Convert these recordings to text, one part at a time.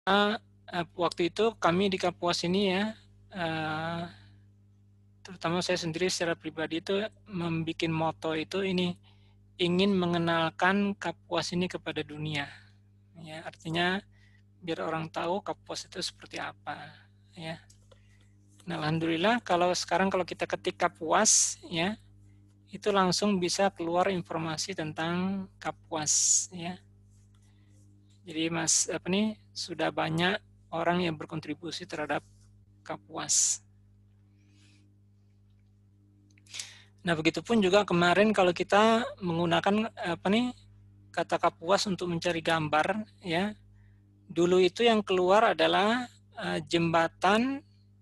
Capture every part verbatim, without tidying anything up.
uh, waktu itu kami di Kapuas ini ya, uh, terutama saya sendiri secara pribadi itu membuat moto itu ini, ingin mengenalkan Kapuas ini kepada dunia. Ya, artinya biar orang tahu Kapuas itu seperti apa. Ya. Nah, alhamdulillah kalau sekarang kalau kita ketik Kapuas, ya, itu langsung bisa keluar informasi tentang Kapuas. Ya. Jadi mas apa nih sudah banyak orang yang berkontribusi terhadap Kapuas. Nah, begitupun juga kemarin kalau kita menggunakan apa nih kata Kapuas untuk mencari gambar, ya. Dulu itu yang keluar adalah uh, jembatan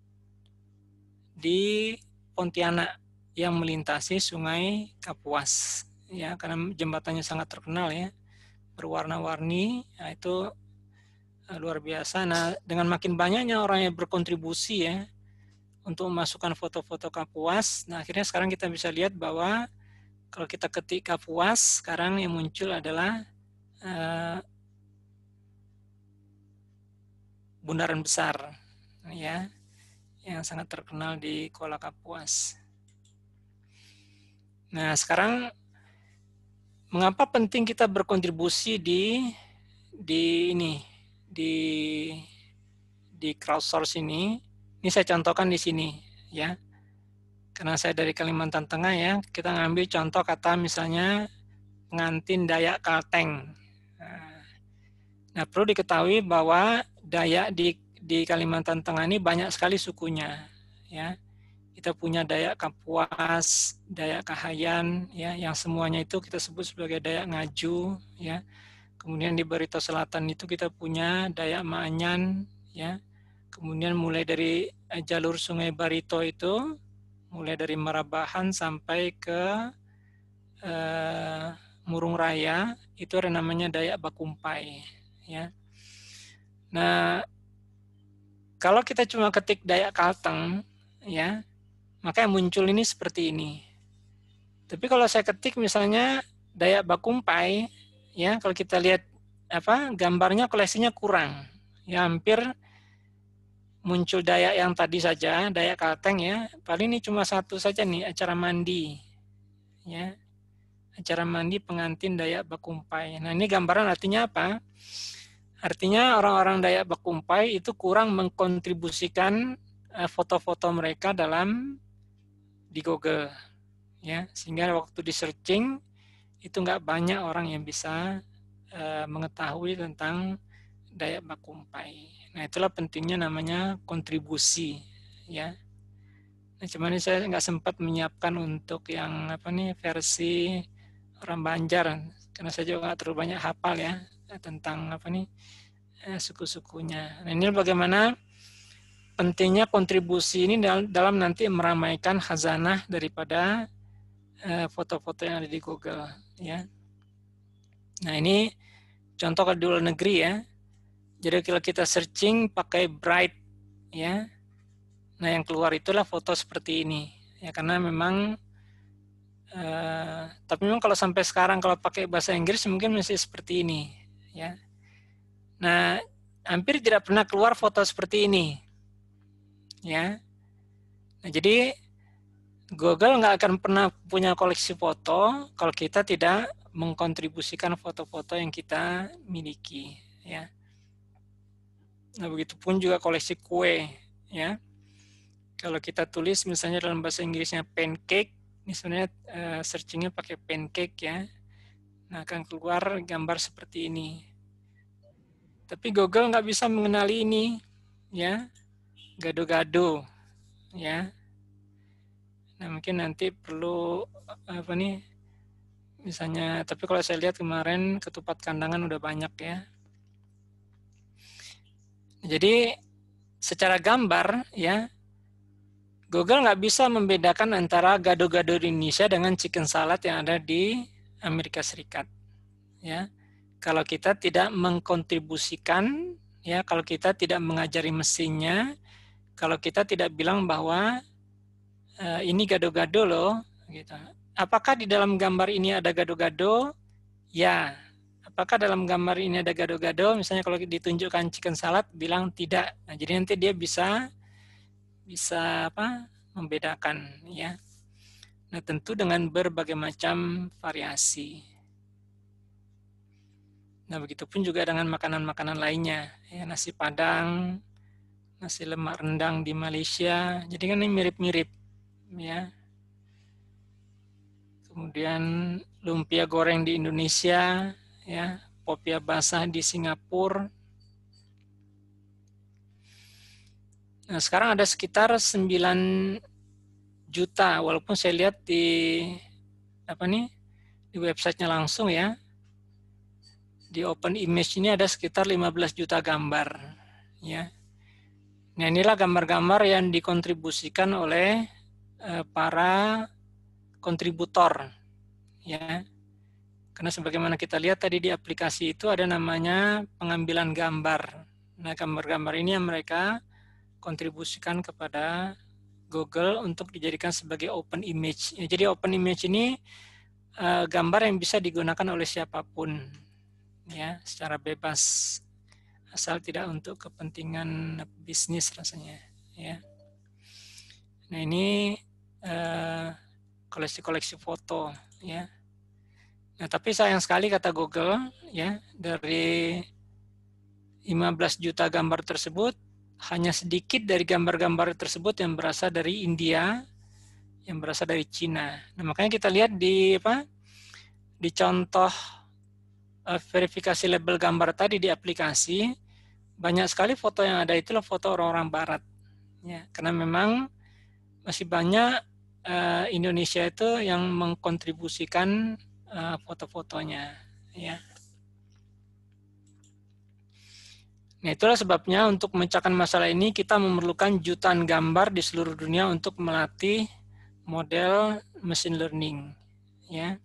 di Pontianak yang melintasi Sungai Kapuas, ya, karena jembatannya sangat terkenal ya, berwarna-warni, nah, itu uh, luar biasa. Nah, dengan makin banyaknya orang yang berkontribusi ya untuk memasukkan foto-foto Kapuas, nah akhirnya sekarang kita bisa lihat bahwa kalau kita ketik Kapuas, sekarang yang muncul adalah uh, Bundaran Besar, ya, yang sangat terkenal di Kuala Kapuas. Nah, sekarang mengapa penting kita berkontribusi di di ini di di crowdsource ini? Ini saya contohkan di sini, ya. Karena saya dari Kalimantan Tengah ya, kita ngambil contoh kata misalnya pengantin Dayak Kalteng. Nah, perlu diketahui bahwa Dayak di di Kalimantan Tengah ini banyak sekali sukunya, ya. Kita punya Dayak Kapuas, Dayak Kahayan, ya, yang semuanya itu kita sebut sebagai Dayak Ngaju, ya. Kemudian di Barito Selatan itu kita punya Dayak Maanyan, ya. Kemudian mulai dari jalur Sungai Barito itu, mulai dari Marabahan sampai ke eh, Murung Raya, itu ada namanya Dayak Bakumpai, ya. Nah, kalau kita cuma ketik Dayak Kalteng, ya, maka yang muncul ini seperti ini. Tapi kalau saya ketik misalnya Dayak Bakumpai, ya, kalau kita lihat apa gambarnya koleksinya kurang, ya, hampir muncul Dayak yang tadi saja, Dayak Kalteng ya, paling ini cuma satu saja nih, acara mandi, ya, acara mandi pengantin Dayak Bakumpai. Nah, ini gambaran artinya apa? Artinya orang-orang Dayak Bakumpai itu kurang mengkontribusikan foto-foto mereka dalam di Google, ya, sehingga waktu di searching itu nggak banyak orang yang bisa uh, mengetahui tentang Dayak Bakumpai. Nah, itulah pentingnya namanya kontribusi, ya. Nah, cuman ini saya nggak sempat menyiapkan untuk yang apa nih versi orang Banjar, karena saya juga nggak terlalu banyak hafal ya tentang apa nih eh, suku-sukunya. Nah, ini bagaimana pentingnya kontribusi ini dalam, dalam nanti meramaikan khazanah daripada foto-foto eh, yang ada di Google, ya. Nah, ini contoh di luar negeri ya. Jadi kalau kita searching pakai Bright, ya. Nah, yang keluar itulah foto seperti ini, ya, karena memang eh, tapi memang kalau sampai sekarang kalau pakai bahasa Inggris mungkin masih seperti ini, ya. Nah, hampir tidak pernah keluar foto seperti ini, ya. Nah, jadi Google nggak akan pernah punya koleksi foto kalau kita tidak mengkontribusikan foto-foto yang kita miliki, ya. Nah, begitupun juga koleksi kue, ya. Kalau kita tulis misalnya dalam bahasa Inggrisnya pancake, ini sebenarnya uh, searchingnya pakai pancake ya. Nah, akan keluar gambar seperti ini. Tapi Google nggak bisa mengenali ini, ya. Gado-gado, ya. Nah, mungkin nanti perlu apa nih? Misalnya, tapi kalau saya lihat kemarin ketupat kandangan udah banyak ya. Jadi secara gambar ya, Google nggak bisa membedakan antara gado-gado di Indonesia dengan chicken salad yang ada di Amerika Serikat. Ya, kalau kita tidak mengkontribusikan, ya, kalau kita tidak mengajari mesinnya, kalau kita tidak bilang bahwa e, ini gado-gado loh, gitu. Apakah di dalam gambar ini ada gado-gado? Ya. apakah dalam gambar ini ada gado-gado? Misalnya kalau ditunjukkan chicken salad, bilang tidak. Nah, jadi nanti dia bisa bisa apa? Membedakan, ya. Nah, tentu dengan berbagai macam variasi. Nah, begitupun juga dengan makanan-makanan lainnya, ya, nasi Padang, nasi lemak rendang di Malaysia. Jadi kan ini mirip-mirip, ya. Kemudian lumpia goreng di Indonesia, ya, popia basah di Singapura. Nah, sekarang ada sekitar sembilan juta, walaupun saya lihat di apa nih di websitenya langsung, ya, di Open Image ini ada sekitar lima belas juta gambar, ya. Nah, inilah gambar-gambar yang dikontribusikan oleh eh, para kontributor, ya. Karena sebagaimana kita lihat tadi di aplikasi itu ada namanya pengambilan gambar. Nah, gambar-gambar ini yang mereka kontribusikan kepada Google untuk dijadikan sebagai open image. Ya, jadi open image ini uh, gambar yang bisa digunakan oleh siapapun, ya, secara bebas, asal tidak untuk kepentingan bisnis rasanya, ya. Nah, ini uh, koleksi-koleksi foto, ya. Nah, tapi sayang sekali kata Google, ya, dari lima belas juta gambar tersebut hanya sedikit dari gambar-gambar tersebut yang berasal dari India, yang berasal dari Cina. Nah, makanya kita lihat di apa? Di contoh uh, verifikasi label gambar tadi di aplikasi, banyak sekali foto yang ada itulah foto orang-orang barat. Ya, karena memang masih banyak uh, Indonesia itu yang mengkontribusikan uh, foto-fotonya, ya. Nah, itulah sebabnya untuk memecahkan masalah ini kita memerlukan jutaan gambar di seluruh dunia untuk melatih model machine learning, ya.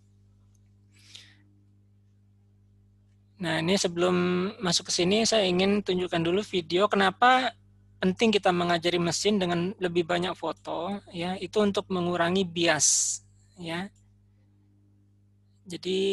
Nah, ini sebelum masuk ke sini saya ingin tunjukkan dulu video kenapa penting kita mengajari mesin dengan lebih banyak foto, ya. Itu untuk mengurangi bias, ya. Jadi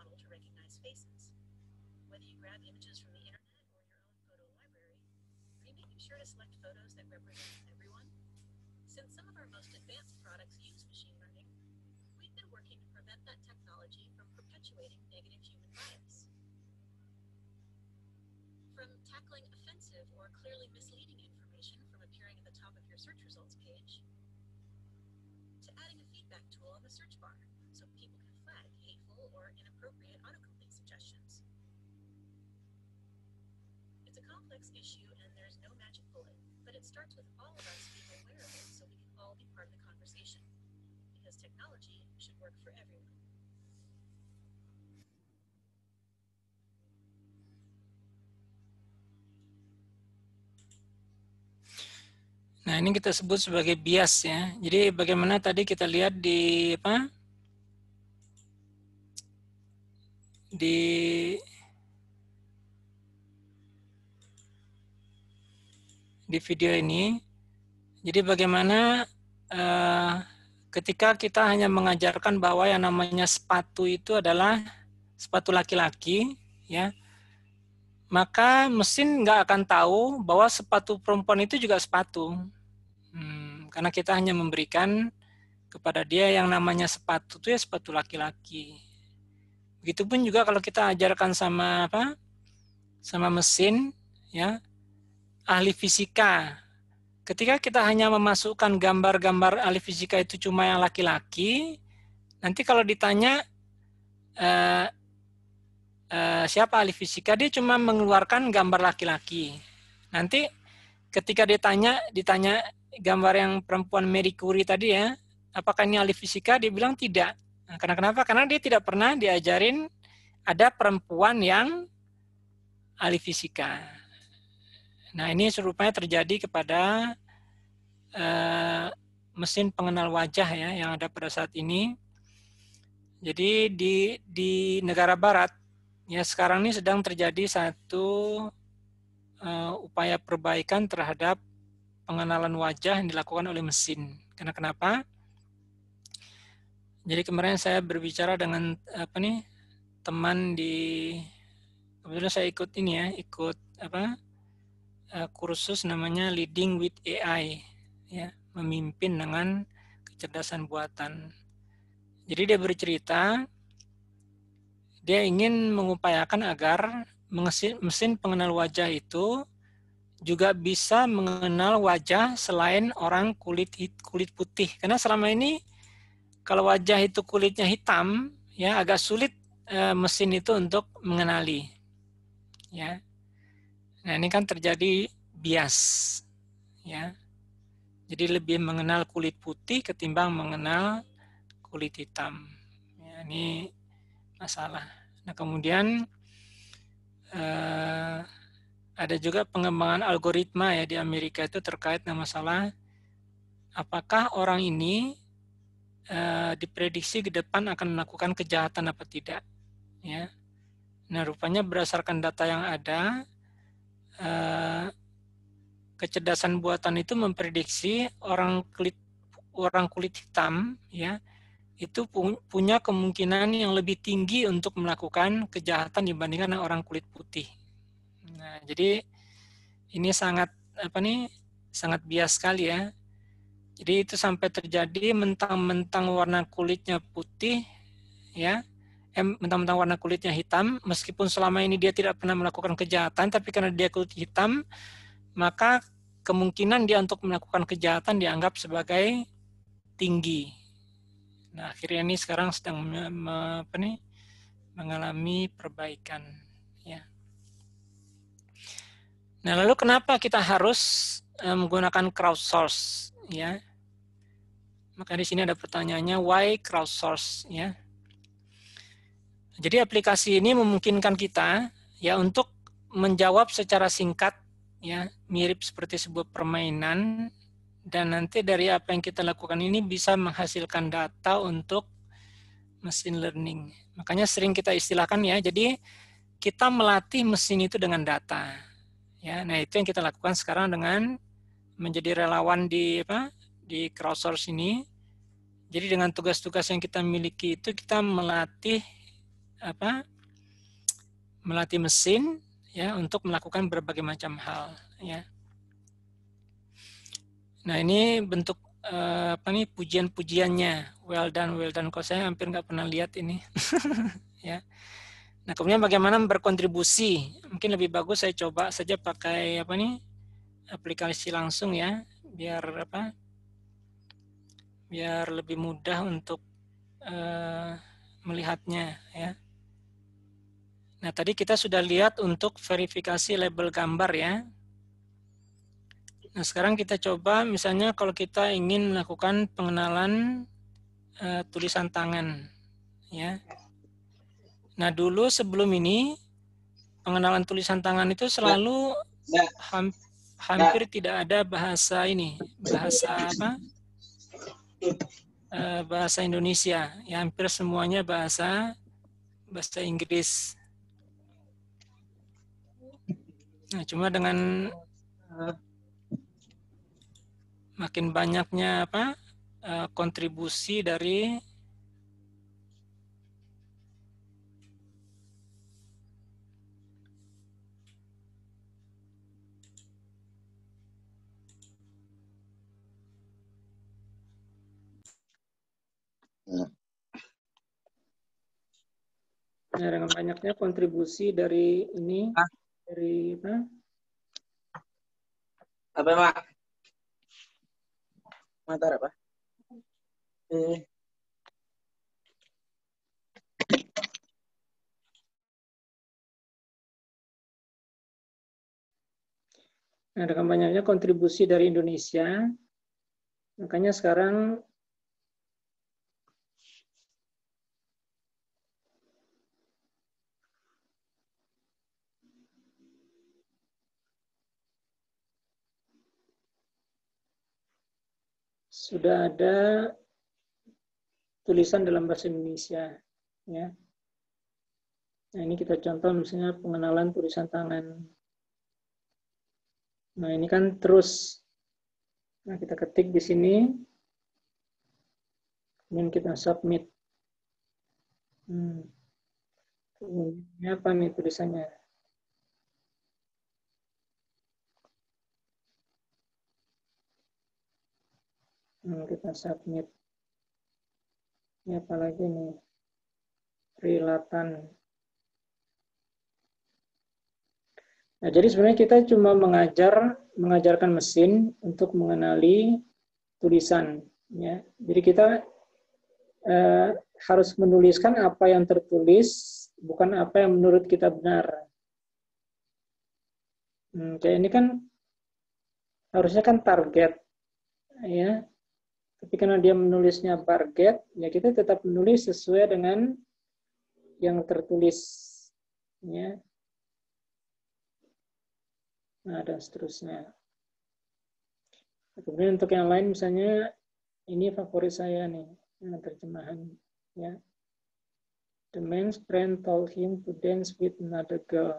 model to recognize faces. Whether you grab images from the internet or your own photo library, are you making sure to select photos that represent everyone? Since some of our most advanced products use machine learning, we've been working to prevent that technology from perpetuating negative human bias. From tackling offensive or clearly misleading information from appearing at the top of your search results page, to adding a feedback tool on the search bar so people can flag hateful or inappropriate autocomplete suggestions. It's a complex issue and there's no magic bullet, but it starts with all of us being aware of it so we can all be part of the conversation, because technology should work for everyone. Nah, ini kita sebut sebagai bias ya. Jadi bagaimana tadi kita lihat di apa? Di di video ini. Jadi bagaimana uh, ketika kita hanya mengajarkan bahwa yang namanya sepatu itu adalah sepatu laki-laki, ya, maka mesin nggak akan tahu bahwa sepatu perempuan itu juga sepatu. Hmm, karena kita hanya memberikan kepada dia yang namanya sepatu itu ya sepatu laki-laki. Begitupun juga kalau kita ajarkan sama apa? Sama mesin, ya, ahli fisika. Ketika kita hanya memasukkan gambar-gambar ahli fisika itu cuma yang laki-laki, nanti kalau ditanya uh, uh, siapa ahli fisika, dia cuma mengeluarkan gambar laki-laki. Nanti ketika ditanya, ditanya gambar yang perempuan Marie Curie tadi ya, apakah ini ahli fisika? Dia bilang tidak. Nah, karena kenapa? Karena dia tidak pernah diajarin ada perempuan yang ahli fisika. Nah, ini serupanya terjadi kepada uh, mesin pengenal wajah ya yang ada pada saat ini. Jadi di di negara barat ya sekarang ini sedang terjadi satu uh, upaya perbaikan terhadap pengenalan wajah yang dilakukan oleh mesin. Karena kenapa? Jadi kemarin saya berbicara dengan apa nih teman di, kebetulan saya ikut ini ya, ikut apa uh, kursus namanya Leading with A I, ya, memimpin dengan kecerdasan buatan. Jadi dia bercerita, dia ingin mengupayakan agar mesin pengenal wajah itu juga bisa mengenal wajah selain orang kulit kulit putih. Karena selama ini kalau wajah itu kulitnya hitam, ya agak sulit e, mesin itu untuk mengenali. Ya. Nah, ini kan terjadi bias. Ya. Jadi lebih mengenal kulit putih ketimbang mengenal kulit hitam. Ya, ini masalah. Nah, kemudian e, ada juga pengembangan algoritma ya di Amerika itu terkait dengan masalah apakah orang ini uh, diprediksi ke depan akan melakukan kejahatan apa tidak. Ya. Nah, rupanya berdasarkan data yang ada, uh, kecerdasan buatan itu memprediksi orang kulit orang kulit hitam, ya, itu punya kemungkinan yang lebih tinggi untuk melakukan kejahatan dibandingkan orang kulit putih. Nah, jadi ini sangat apa nih? Sangat bias sekali ya. Jadi itu sampai terjadi mentang-mentang warna kulitnya putih, ya, eh, mentang-mentang warna kulitnya hitam, meskipun selama ini dia tidak pernah melakukan kejahatan, tapi karena dia kulit hitam, maka kemungkinan dia untuk melakukan kejahatan dianggap sebagai tinggi. Nah, akhirnya ini sekarang sedang me, me, apa nih? mengalami perbaikan, ya. Nah, lalu kenapa kita harus uh, menggunakan crowdsource, ya? Maka di sini ada pertanyaannya, why crowdsource, ya? Jadi aplikasi ini memungkinkan kita ya untuk menjawab secara singkat, ya, mirip seperti sebuah permainan, dan nanti dari apa yang kita lakukan ini bisa menghasilkan data untuk machine learning. Makanya sering kita istilahkan ya, jadi kita melatih mesin itu dengan data. Ya, nah itu yang kita lakukan sekarang dengan menjadi relawan di apa di crowdsource ini. Jadi dengan tugas-tugas yang kita miliki itu kita melatih apa melatih mesin ya untuk melakukan berbagai macam hal ya. Nah ini bentuk uh, apa nih pujian-pujiannya, well done, well done. Kok saya hampir nggak pernah lihat ini ya. Nah kemudian bagaimana berkontribusi, mungkin lebih bagus saya coba saja pakai apa nih aplikasi langsung ya, biar apa biar lebih mudah untuk uh, melihatnya ya. Nah tadi kita sudah lihat untuk verifikasi label gambar ya. Nah sekarang kita coba misalnya kalau kita ingin melakukan pengenalan uh, tulisan tangan ya. Nah dulu sebelum ini pengenalan tulisan tangan itu selalu ham, hampir tidak ada bahasa ini, bahasa apa? Uh, bahasa Indonesia. Ya hampir semuanya bahasa bahasa Inggris. Nah cuma dengan makin banyaknya apa uh, kontribusi dari ya, dengan banyaknya kontribusi dari ini Hah? dari apa? Apa Pak? Motor apa? Eh. Nah, dengan banyaknya kontribusi dari Indonesia, makanya sekarang sudah ada tulisan dalam bahasa Indonesia, ya. Nah, ini kita contoh misalnya pengenalan tulisan tangan. Nah, ini kan terus, nah kita ketik di sini, kemudian kita submit. Hmm. Ini apa nih tulisannya? Hmm, kita submit. Ini apa lagi nih? Relatan. Nah, jadi sebenarnya kita cuma mengajar, mengajarkan mesin untuk mengenali tulisan. Ya. Jadi kita eh, harus menuliskan apa yang tertulis, bukan apa yang menurut kita benar. Hmm, kayak ini kan harusnya kan target, ya. Tapi karena dia menulisnya target, ya kita tetap menulis sesuai dengan yang tertulis, ya. Nah, dan seterusnya. Kemudian untuk yang lain misalnya ini favorit saya nih, yang terjemahan, ya. The man's friend told him to dance with another girl.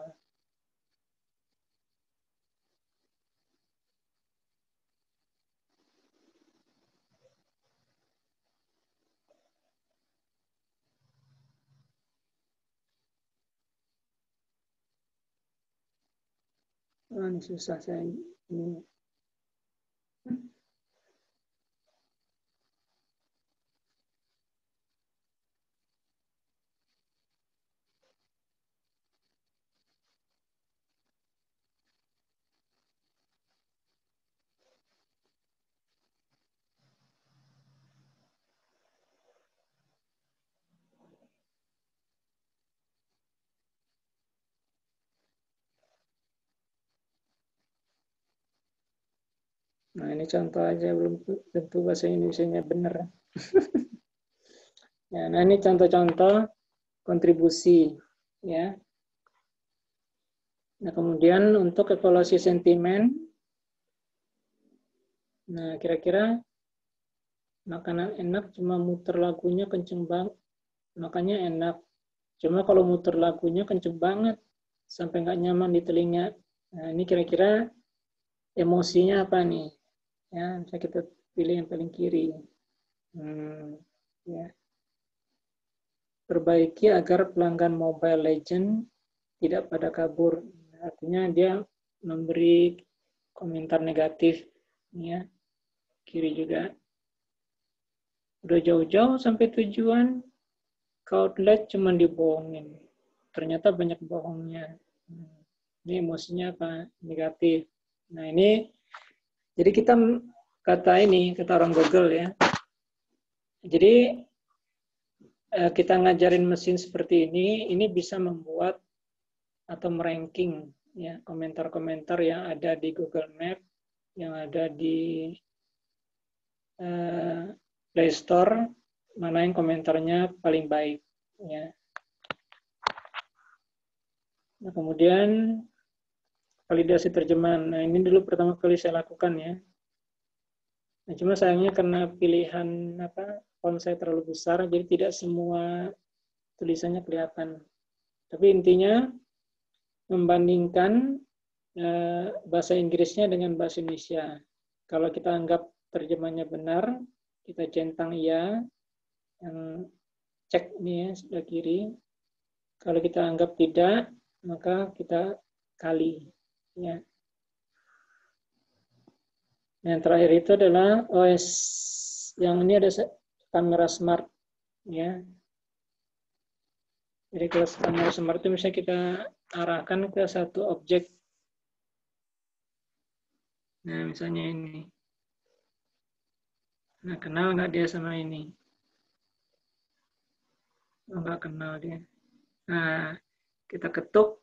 Oh, ini susah saya ini. Nah, ini contoh aja, belum tentu bahasa Indonesianya benar. Ya, nah ini contoh-contoh kontribusi, ya. Nah, kemudian untuk evaluasi sentimen, nah kira-kira makanan enak cuma muter lagunya kenceng banget, makanya enak. Cuma kalau muter lagunya kenceng banget, sampai nggak nyaman di telinga. Nah, ini kira-kira emosinya apa nih? Ya, bisa kita pilih yang paling kiri. Hmm, ya. perbaiki agar pelanggan Mobile Legends tidak pada kabur. Artinya dia memberi komentar negatif, ya. Kiri juga. Udah jauh-jauh sampai tujuan, ke outlet cuma dibohongin. Ternyata banyak bohongnya. Ini emosinya apa? Negatif. Nah ini, jadi kita kata ini, kata orang Google ya. Jadi kita ngajarin mesin seperti ini, ini bisa membuat atau meranking ya komentar-komentar yang ada di Google Map, yang ada di uh, Play Store, mana yang komentarnya paling baik ya. Nah, kemudian validasi terjemahan. Nah, ini dulu pertama kali saya lakukan ya. Nah, cuma sayangnya karena pilihan apa font saya terlalu besar, jadi tidak semua tulisannya kelihatan. Tapi intinya membandingkan eh, bahasa Inggrisnya dengan bahasa Indonesia. Kalau kita anggap terjemahnya benar, kita centang iya, yang cek ini ya sebelah kiri. Kalau kita anggap tidak, maka kita kali. Ya. Yang terakhir itu adalah O S, yang ini ada kamera smart, ya. Jadi kalau kamera smart itu misalnya kita arahkan ke satu objek. Nah, misalnya ini. Nah, kenal nggak dia sama ini? Oh, nggak kenal dia. Nah, kita ketuk.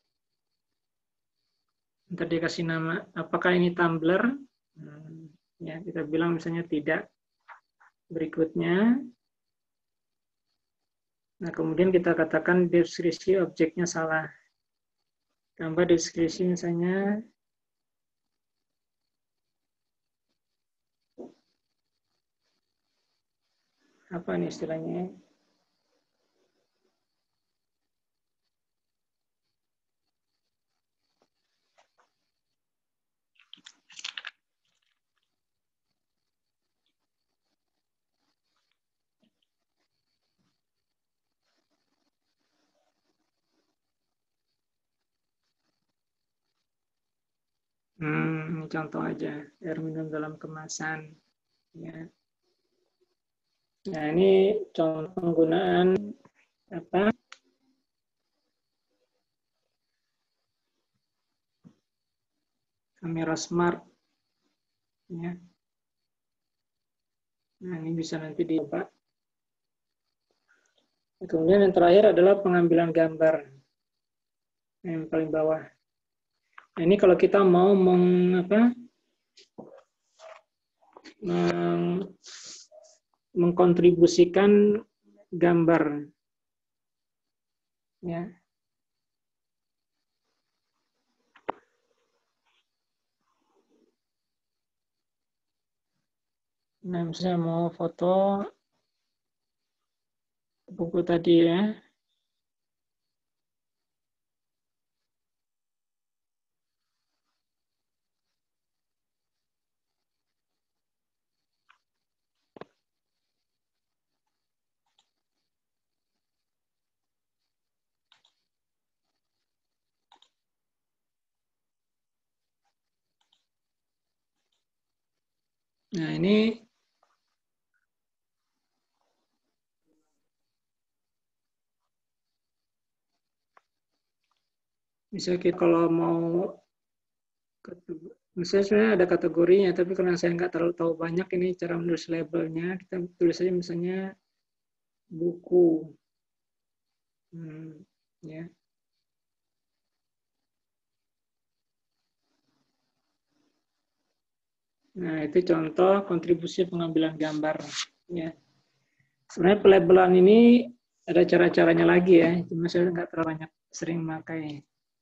Ntar dia kasih nama. Apakah ini Tumblr? Hmm, ya, kita bilang misalnya tidak. Berikutnya. Nah, kemudian kita katakan deskripsi objeknya salah. Tambah deskripsi misalnya apa nih istilahnya? Hmm, ini contoh aja, air minum dalam kemasan. Ya. Nah, ini contoh penggunaan apa? Kamera smart. Ya. Nah, ini bisa nanti dicoba. Kemudian yang terakhir adalah pengambilan gambar. Yang paling bawah. Nah, ini kalau kita mau meng, apa, meng, mengkontribusikan gambar. Ya. Nah, misalnya mau foto buku tadi ya. Nah, ini bisa kita kalau mau, misalnya sebenarnya ada kategorinya, tapi karena saya nggak terlalu tahu banyak ini cara menulis labelnya, kita tulis aja misalnya buku. Hmm, ya. Nah, itu contoh kontribusi pengambilan gambar. Ya. Sebenarnya pelabelan ini ada cara-caranya lagi ya, cuma saya nggak terlalu banyak sering pakai.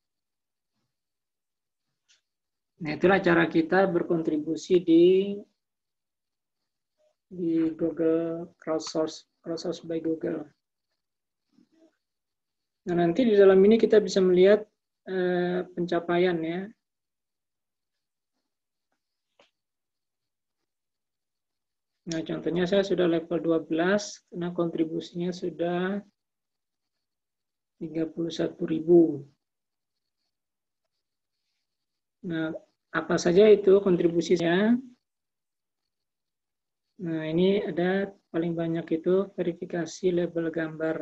Nah, itulah cara kita berkontribusi di di Google Crowdsource, Crowdsource by Google. Nah, nanti di dalam ini kita bisa melihat eh, pencapaian ya. Nah, contohnya saya sudah level dua belas, karena kontribusinya sudah tiga puluh satu ribu. Nah, apa saja itu kontribusinya? Nah, ini ada paling banyak itu verifikasi label gambar.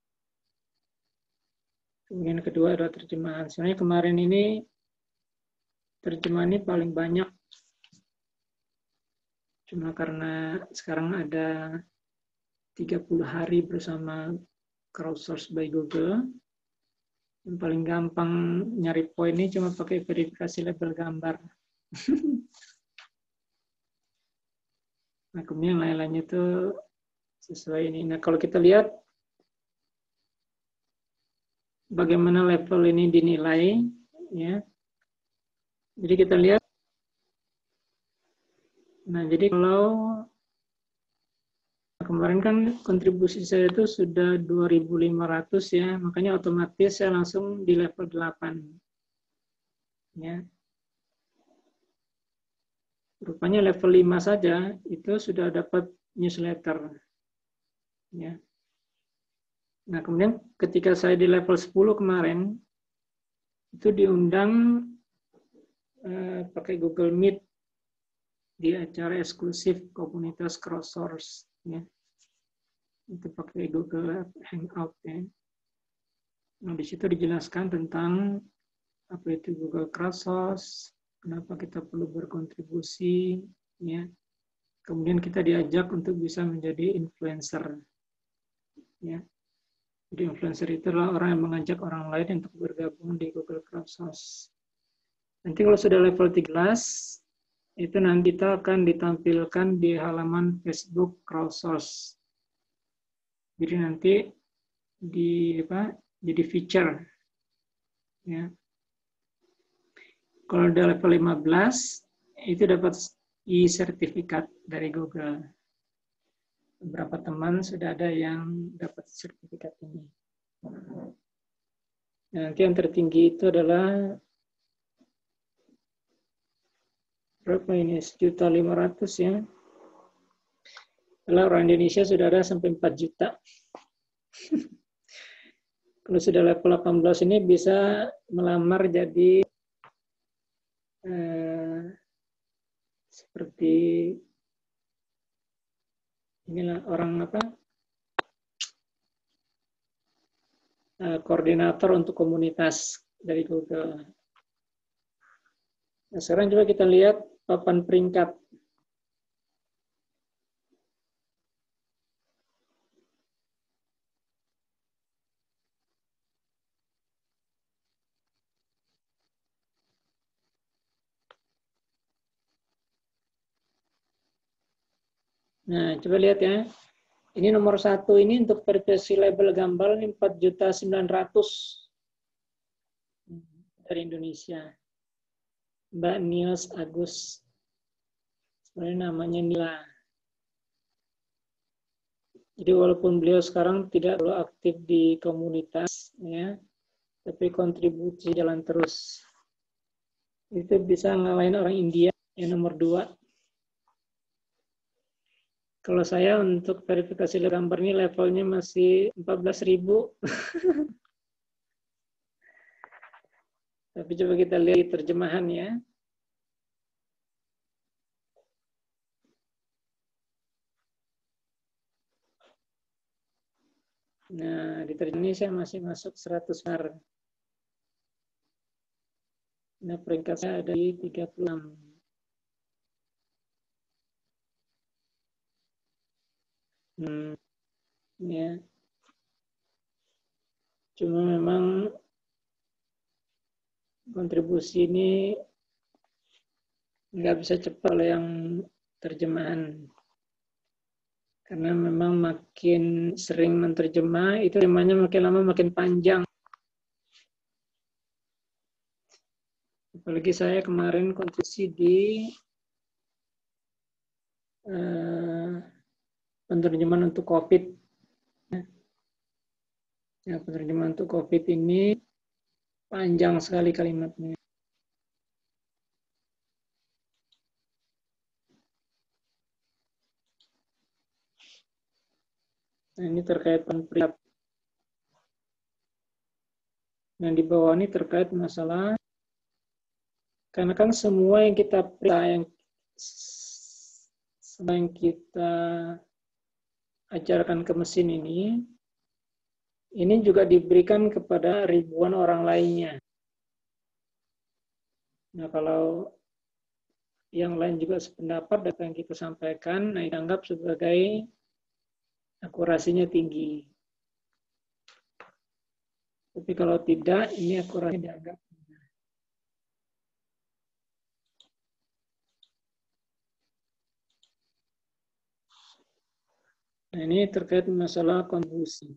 Kemudian kedua adalah terjemahan. Sebenarnya kemarin ini terjemahan ini paling banyak. Cuma karena sekarang ada tiga puluh hari bersama crowdsource by Google. Yang paling gampang nyari poin ini cuma pakai verifikasi label gambar. Nah, kemudian lain-lainnya itu sesuai ini. Nah, kalau kita lihat bagaimana level ini dinilai, ya. Jadi kita lihat. Nah, jadi kalau kemarin kan kontribusi saya itu sudah dua ribu lima ratus ya, makanya otomatis saya langsung di level delapan. Ya. Rupanya level lima saja itu sudah dapat newsletter. Ya. Nah, kemudian ketika saya di level sepuluh kemarin, itu diundang eh, pakai Google Meet di acara eksklusif komunitas crowdsource. Ya. Itu pakai Google Hangout. Ya. Nah, di situ dijelaskan tentang apa itu Google crowdsource, kenapa kita perlu berkontribusi, ya. Kemudian kita diajak untuk bisa menjadi influencer, ya. Jadi influencer itu adalah orang yang mengajak orang lain untuk bergabung di Google crowdsource. Nanti kalau sudah level tiga belas, itu nanti kita akan ditampilkan di halaman Facebook crowdsource. Jadi nanti di apa? Jadi feature, ya. Kalau udah level lima belas, itu dapat e-sertifikat dari Google. Beberapa teman sudah ada yang dapat sertifikat ini. Nanti yang tertinggi itu adalah berapa ini? sejuta lima ratus ya. Kalau orang Indonesia sudah ada sampai empat juta. Kalau sudah level delapan belas ini bisa melamar jadi eh, seperti inilah orang apa? Eh, koordinator untuk komunitas dari Google. Nah, sekarang coba kita lihat papan peringkat. Nah, coba lihat ya. Ini nomor satu ini untuk verifikasi label gambar ini empat juta sembilan ratus dari Indonesia. Mbak Nios Agus. Sebenarnya namanya Nila. Jadi walaupun beliau sekarang tidak terlalu aktif di komunitas, ya, tapi kontribusi jalan terus. Itu bisa ngalahin orang India yang nomor dua. Kalau saya untuk verifikasi gambar ini levelnya masih empat belas ribu. Tapi coba kita lihat terjemahan ya. Nah, di terjemahan saya masih masuk seratus besar. Nah, peringkat saya ada di tiga puluh enam. Hmm, ya. Cuma memang kontribusi ini nggak bisa cepat oleh yang terjemahan. Karena memang makin sering menerjemah, itu temanya makin lama makin panjang. Apalagi saya kemarin kontribusi di eh, penerjemahan untuk COVID. Ya, penerjemahan untuk COVID ini panjang sekali kalimatnya. Nah, ini terkait peringkat. Nah, di bawah ini terkait masalah, karena kan semua yang kita yang sedang kita ajarkan ke mesin ini, ini juga diberikan kepada ribuan orang lainnya. Nah, kalau yang lain juga sependapat data yang kita sampaikan, nah dianggap sebagai akurasinya tinggi. Tapi kalau tidak, ini akurasi dianggap. Nah, ini terkait masalah kontribusi.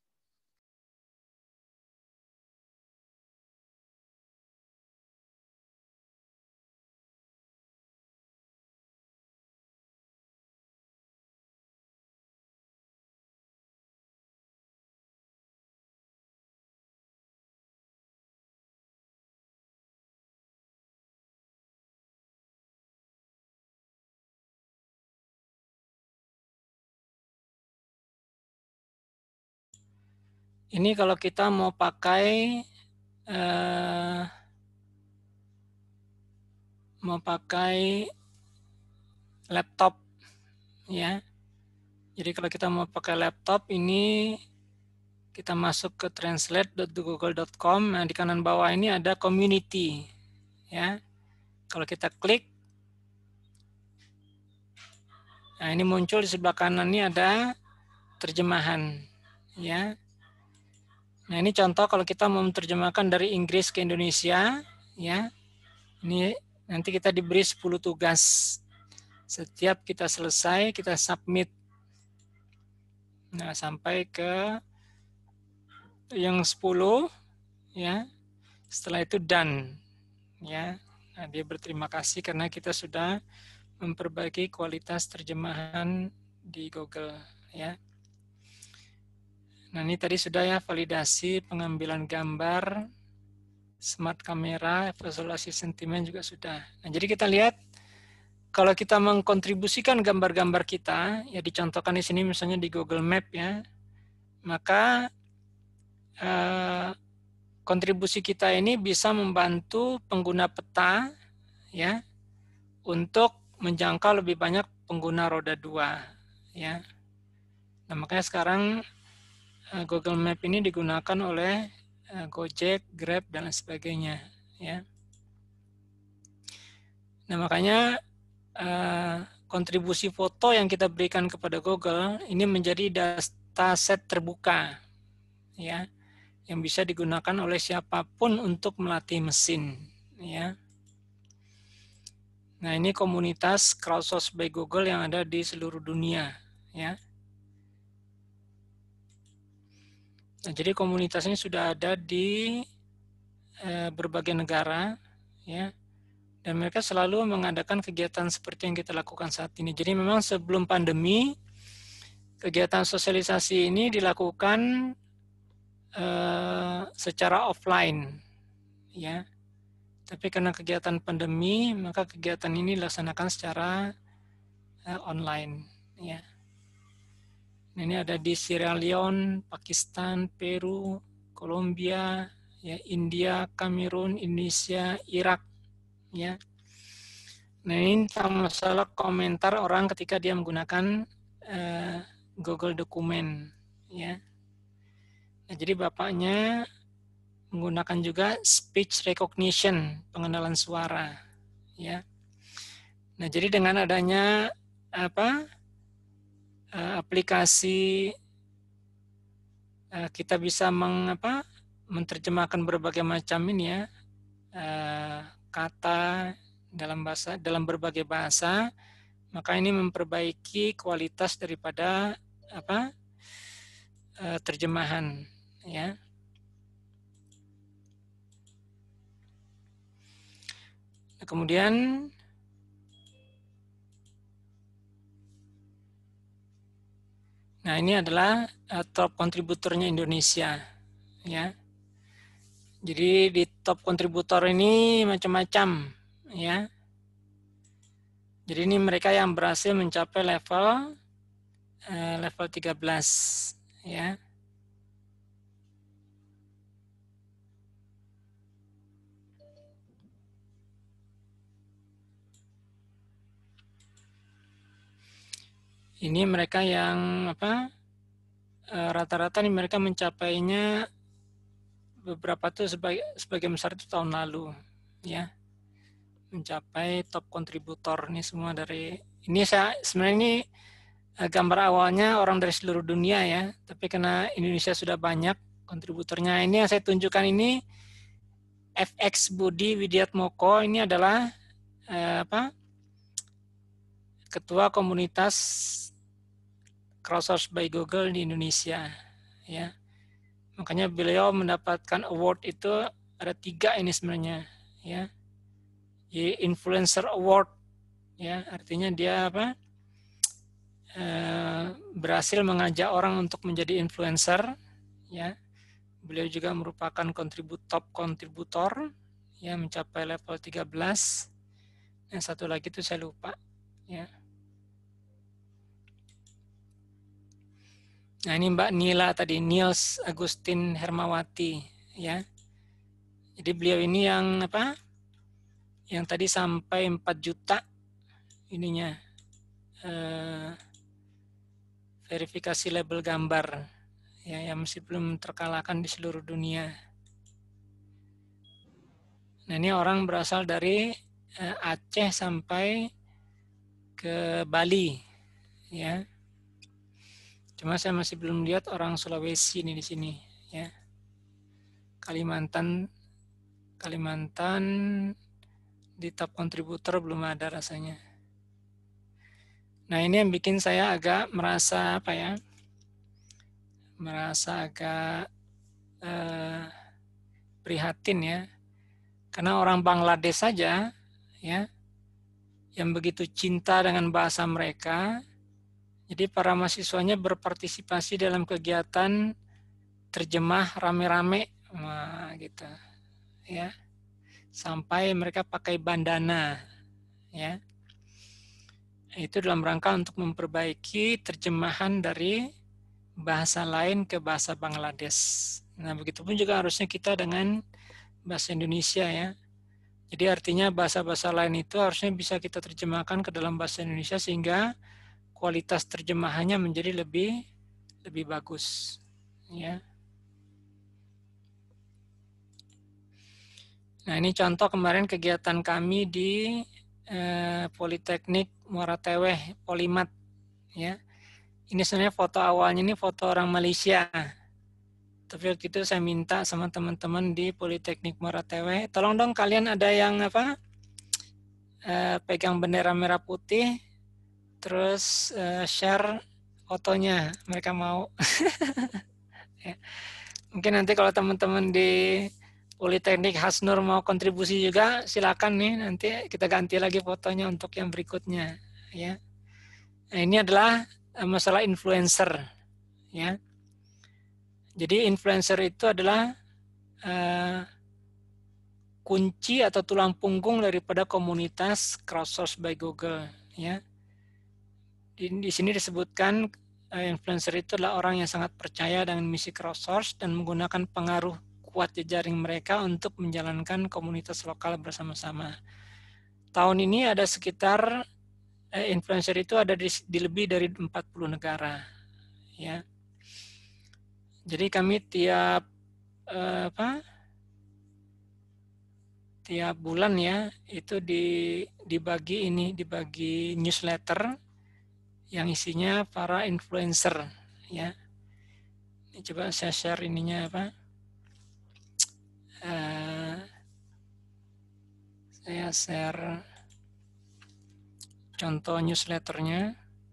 Ini kalau kita mau pakai eh, mau pakai laptop, ya. Jadi kalau kita mau pakai laptop ini kita masuk ke translate dot google dot com. Nah, di kanan bawah ini ada community, ya. Kalau kita klik, nah ini muncul di sebelah kanan ini ada terjemahan, ya. Nah, ini contoh kalau kita mau menerjemahkan dari Inggris ke Indonesia, ya. Ini nanti kita diberi sepuluh tugas. Setiap kita selesai, kita submit. Nah, sampai ke yang sepuluh, ya. Setelah itu done, ya. Nah, dia berterima kasih karena kita sudah memperbaiki kualitas terjemahan di Google, ya. Nah, ini tadi sudah ya validasi pengambilan gambar, smart kamera, visualisasi sentimen juga sudah. Nah, jadi kita lihat kalau kita mengkontribusikan gambar-gambar kita, ya dicontohkan di sini misalnya di Google Map, ya, maka eh, kontribusi kita ini bisa membantu pengguna peta, ya, untuk menjangkau lebih banyak pengguna roda dua, ya. Nah, makanya sekarang Google Map ini digunakan oleh Gojek, Grab, dan lain sebagainya, ya. Nah, makanya eh, kontribusi foto yang kita berikan kepada Google ini menjadi data set terbuka, ya, yang bisa digunakan oleh siapapun untuk melatih mesin, ya. Nah, ini komunitas crowdsource by Google yang ada di seluruh dunia, ya. Nah, jadi komunitas ini sudah ada di eh, berbagai negara, ya, dan mereka selalu mengadakan kegiatan seperti yang kita lakukan saat ini. Jadi memang sebelum pandemi, kegiatan sosialisasi ini dilakukan eh, secara offline, ya. Tapi karena kegiatan pandemi, maka kegiatan ini dilaksanakan secara eh, online, ya. Nah, ini ada di Sierra Leone, Pakistan, Peru, Kolombia, ya, India, Kamerun, Indonesia, Irak, ya. Nah, ini tentang masalah komentar orang ketika dia menggunakan uh, Google Dokumen, ya. Nah, jadi bapaknya menggunakan juga speech recognition, pengenalan suara, ya. Nah, jadi dengan adanya apa uh, aplikasi uh, kita bisa mengapa menerjemahkan berbagai macam ini, ya, uh, kata dalam bahasa dalam berbagai bahasa, maka ini memperbaiki kualitas daripada apa uh, terjemahan, ya. Nah, kemudian nah ini adalah uh, top kontributornya Indonesia, ya. Jadi di top kontributor ini macam-macam, ya. Jadi ini mereka yang berhasil mencapai level uh, level tiga belas, ya. Ini mereka yang apa? Rata-rata nih mereka mencapainya beberapa tuh sebagai sebagian besar itu tahun lalu, ya, mencapai top kontributor nih semua dari ini. Saya sebenarnya ini gambar awalnya orang dari seluruh dunia ya, tapi karena Indonesia sudah banyak kontributornya. Ini yang saya tunjukkan ini F X Budi Widiatmoko, ini adalah eh, apa? Ketua komunitas Crowdsourced by Google di Indonesia, ya. Makanya beliau mendapatkan award itu ada tiga ini sebenarnya, ya. Jadi Influencer Award, ya, artinya dia apa? Eh, berhasil mengajak orang untuk menjadi influencer, ya. Beliau juga merupakan kontribut top kontributor, ya, mencapai level tiga belas. Yang satu lagi itu saya lupa, ya. Nah, ini Mbak Nila tadi, Niels Agustin Hermawati, ya. Jadi beliau ini yang apa? Yang tadi sampai empat juta ininya eh, verifikasi label gambar, ya, yang masih belum terkalahkan di seluruh dunia. Nah, ini orang berasal dari eh, Aceh sampai ke Bali, ya. Cuma saya masih belum lihat orang Sulawesi ini di sini, ya. Kalimantan, Kalimantan di top kontributor belum ada rasanya. Nah, ini yang bikin saya agak merasa apa ya? Merasa agak eh, prihatin ya. Karena orang Bangladesh saja, ya, yang begitu cinta dengan bahasa mereka. Jadi para mahasiswanya berpartisipasi dalam kegiatan terjemah rame-rame, nah, gitu, ya, sampai mereka pakai bandana, ya. Itu dalam rangka untuk memperbaiki terjemahan dari bahasa lain ke bahasa Bangladesh. Nah, begitupun juga harusnya kita dengan bahasa Indonesia, ya. Jadi artinya bahasa-bahasa lain itu harusnya bisa kita terjemahkan ke dalam bahasa Indonesia sehingga kualitas terjemahannya menjadi lebih lebih bagus, ya. Nah, ini contoh kemarin kegiatan kami di eh, Politeknik Muara Teweh Polimat, ya. Ini sebenarnya foto awalnya ini foto orang Malaysia. Tapi waktu itu saya minta sama teman-teman di Politeknik Muara Teweh, tolong dong kalian ada yang apa? Eh, pegang bendera merah putih, terus uh, share fotonya, mereka mau. Ya. Mungkin nanti kalau teman-teman di Politeknik Hasnur mau kontribusi juga, silakan nih, nanti kita ganti lagi fotonya untuk yang berikutnya, ya. Nah, ini adalah masalah influencer, ya. Jadi influencer itu adalah uh, kunci atau tulang punggung daripada komunitas Crowdsourced by Google, ya. Di, di sini disebutkan uh, influencer itu adalah orang yang sangat percaya dengan misi crowdsource dan menggunakan pengaruh kuat jejaring mereka untuk menjalankan komunitas lokal bersama-sama. Tahun ini ada sekitar uh, influencer itu ada di, di lebih dari empat puluh negara, ya. Jadi kami tiap uh, apa? tiap bulan ya itu di, dibagi ini dibagi newsletter yang isinya para influencer, ya. Ini coba saya share ininya apa? Uh, saya share contoh newsletternya.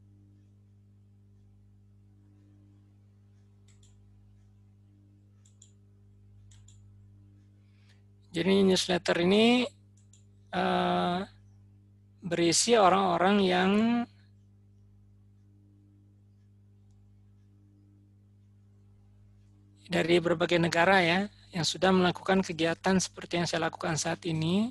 Jadi newsletter ini uh, berisi orang-orang yang dari berbagai negara ya, yang sudah melakukan kegiatan seperti yang saya lakukan saat ini.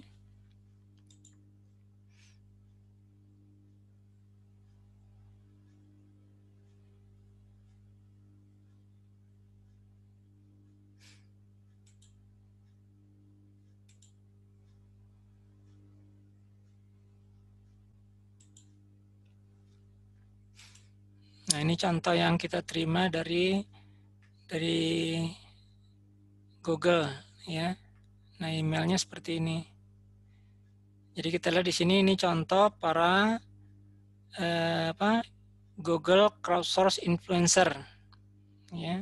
Nah, ini contoh yang kita terima dari dari Google, ya. Nah, emailnya seperti ini. Jadi kita lihat di sini ini contoh para eh, apa Google crowdsource influencer, ya.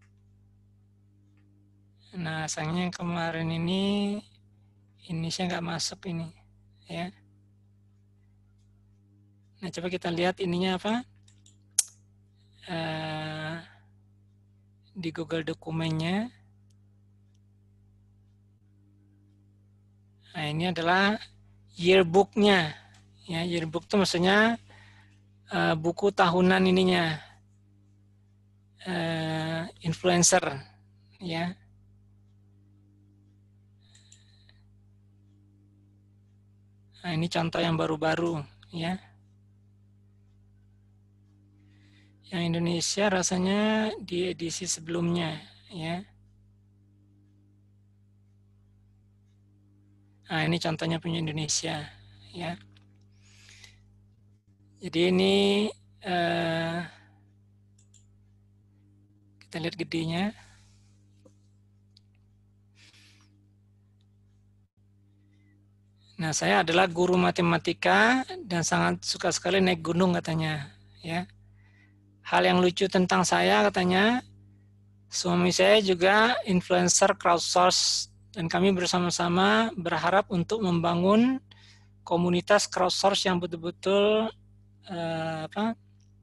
Nah, sayangnya kemarin ini ini saya nggak masuk ini, ya. Nah, coba kita lihat ininya apa eh, di Google dokumennya. Nah, ini adalah yearbooknya, ya. Yearbook itu maksudnya uh, buku tahunan ininya uh, influencer, ya. Nah, ini contoh yang baru-baru, ya. Yang Indonesia rasanya di edisi sebelumnya, ya. Nah, ini contohnya punya Indonesia, ya. Jadi ini uh, kita lihat gedenya. Nah, saya adalah guru matematika dan sangat suka sekali naik gunung katanya, ya. Hal yang lucu tentang saya katanya, suami saya juga influencer crowdsource dan kami bersama-sama berharap untuk membangun komunitas crowdsource yang betul-betul eh, apa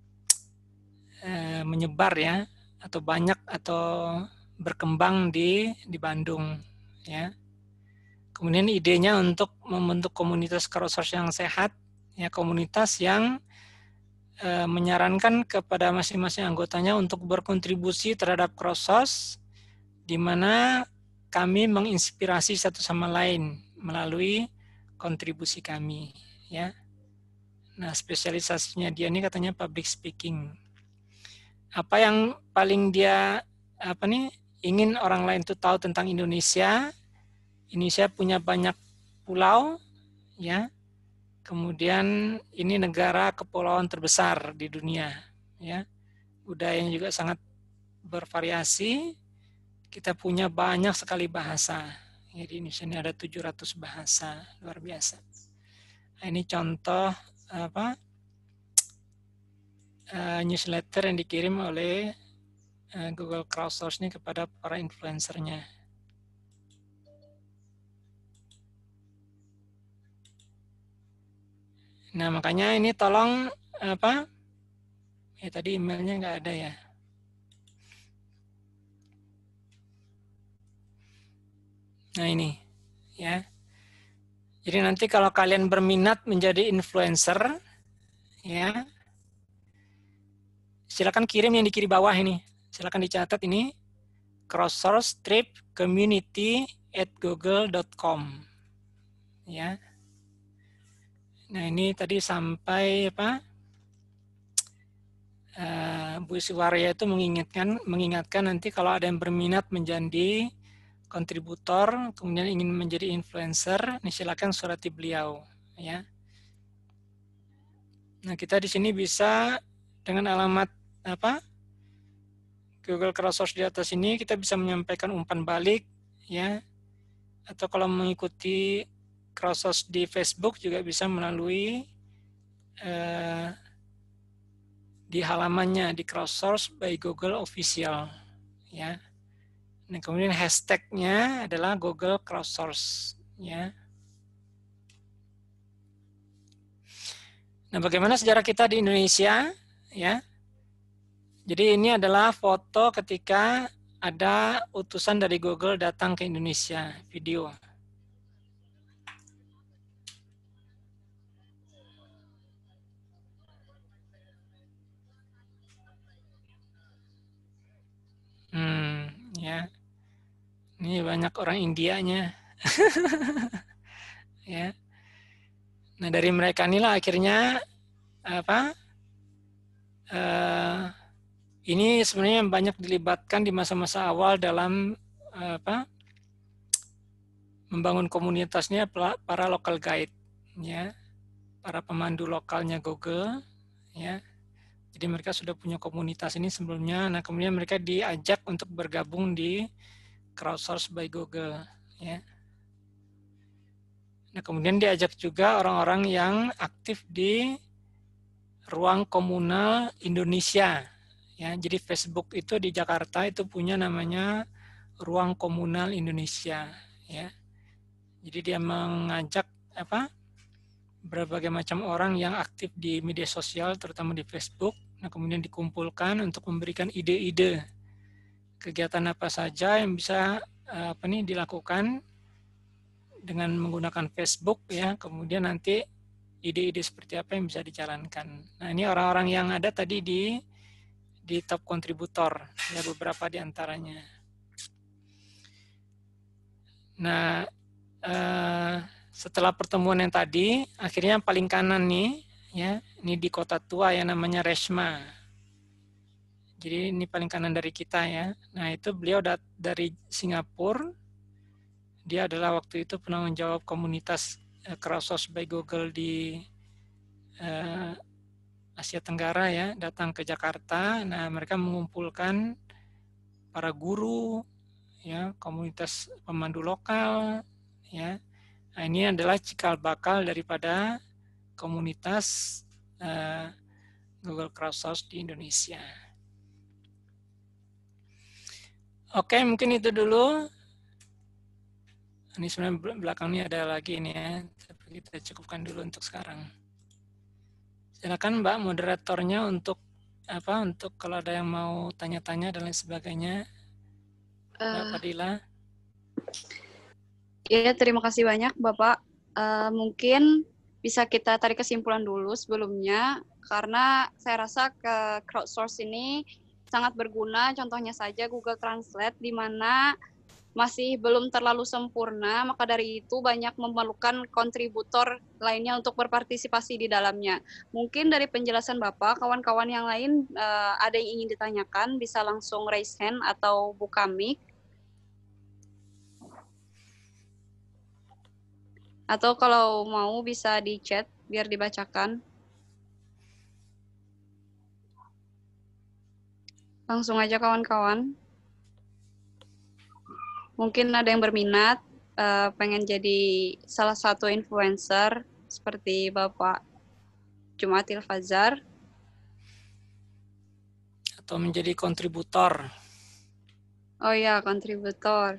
eh, menyebar, ya, atau banyak atau berkembang di di Bandung, ya. Kemudian idenya untuk membentuk komunitas crowdsource yang sehat, ya, komunitas yang e, menyarankan kepada masing-masing anggotanya untuk berkontribusi terhadap crowdsource, di mana kami menginspirasi satu sama lain melalui kontribusi kami, ya. Nah, spesialisasinya dia ini katanya public speaking. Apa yang paling dia apa nih ingin orang lain tuh tahu tentang Indonesia? Indonesia punya banyak pulau, ya. Kemudian ini negara kepulauan terbesar di dunia, ya. Budayanya juga sangat bervariasi. Kita punya banyak sekali bahasa. Jadi di sini ada tujuh ratus bahasa, luar biasa. Nah, ini contoh apa uh, newsletter yang dikirim oleh uh, Google Crowdsource ini kepada para influencernya. Nah, makanya ini tolong apa? Ya tadi emailnya nggak ada, ya. Nah, ini, ya. Jadi nanti kalau kalian berminat menjadi influencer, ya, silakan kirim yang di kiri bawah ini. Silakan dicatat ini crowdsource trip community at google dot com, ya. Nah, ini tadi sampai apa? Uh, Bu Siwaria itu mengingatkan, mengingatkan nanti kalau ada yang berminat menjadi kontributor, kemudian ingin menjadi influencer, nih silakan surati beliau, ya. Nah, kita di sini bisa dengan alamat apa? Google Crowdsource di atas ini kita bisa menyampaikan umpan balik, ya. Atau kalau mengikuti Crowdsource di Facebook juga bisa melalui eh, di halamannya di Crowdsource by Google Official, ya. Nah, kemudian hashtagnya adalah Google Crowdsource, ya. Nah, bagaimana sejarah kita di Indonesia, ya? Jadi ini adalah foto ketika ada utusan dari Google datang ke Indonesia, video. Hmm, ya. Ini banyak orang Indianya. Ya. Nah, dari mereka inilah akhirnya apa? Uh, ini sebenarnya banyak dilibatkan di masa-masa awal dalam apa? Membangun komunitasnya para local guide, ya. Para pemandu lokalnya Google, ya. Jadi mereka sudah punya komunitas ini sebelumnya. Nah, kemudian mereka diajak untuk bergabung di Crowdsource by Google. Ya. Nah, kemudian diajak juga orang-orang yang aktif di ruang komunal Indonesia. Ya, jadi Facebook itu di Jakarta itu punya namanya Ruang Komunal Indonesia. Ya. Jadi dia mengajak apa? berbagai macam orang yang aktif di media sosial, terutama di Facebook. Nah, kemudian dikumpulkan untuk memberikan ide-ide kegiatan apa saja yang bisa apa nih dilakukan dengan menggunakan Facebook ya. Kemudian nanti ide-ide seperti apa yang bisa dijalankan. Nah, ini orang-orang yang ada tadi di di top kontributor ya, beberapa di antaranya. Nah, eh, setelah pertemuan yang tadi, akhirnya yang paling kanan nih, ya, ini di Kota Tua yang namanya Resma. Jadi ini paling kanan dari kita ya. Nah itu beliau dari Singapura. Dia adalah waktu itu penanggung jawab komunitas eh, Crowdsource by Google di eh, Asia Tenggara ya, datang ke Jakarta. Nah mereka mengumpulkan para guru, ya, komunitas pemandu lokal, ya. Nah, ini adalah cikal bakal daripada komunitas uh, Google Crowdsource di Indonesia. Oke, mungkin itu dulu. Ini sebenarnya belakang ini ada lagi ini ya, tapi kita cukupkan dulu untuk sekarang. Silakan Mbak moderatornya untuk apa? Untuk kalau ada yang mau tanya-tanya dan lain sebagainya. Mbak Fadila. Uh, ya, terima kasih banyak Bapak. Uh, mungkin bisa kita tarik kesimpulan dulu sebelumnya, karena saya rasa ke crowdsource ini sangat berguna. Contohnya saja Google Translate, di mana masih belum terlalu sempurna, maka dari itu banyak memerlukan kontributor lainnya untuk berpartisipasi di dalamnya. Mungkin dari penjelasan Bapak, kawan-kawan yang lain uh, ada yang ingin ditanyakan, bisa langsung raise hand atau buka mic. Atau kalau mau bisa di chat biar dibacakan. Langsung aja kawan-kawan. Mungkin ada yang berminat, uh, pengen jadi salah satu influencer seperti Bapak Jumatil Fazar. Atau menjadi kontributor. Oh ya, kontributor.